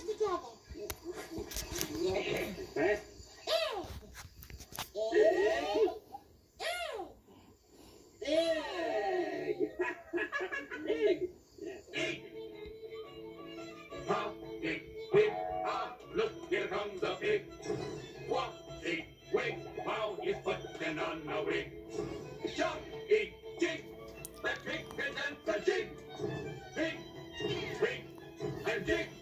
Look, here comes a pig. Walk, eat, wig, while he's putting on a wig. Jump, eat, jig, the pig can dance a jig. Pig, wig, and jig.